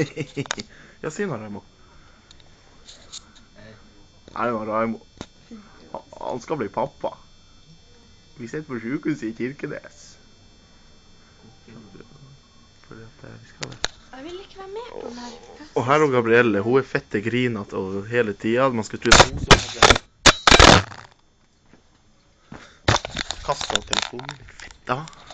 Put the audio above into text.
Ja, si noe, Raimo. Nei, Raimo. Han skal bli pappa. Vi sitter på sykehuset i Kirkenes. Fordi at vi skal det. Jeg vil ikke være med på den her fødselen. Og her og Gabrielle, hun er fette grinete og hele tiden. Man skulle tro at hun så kastet telefonen. Fett da.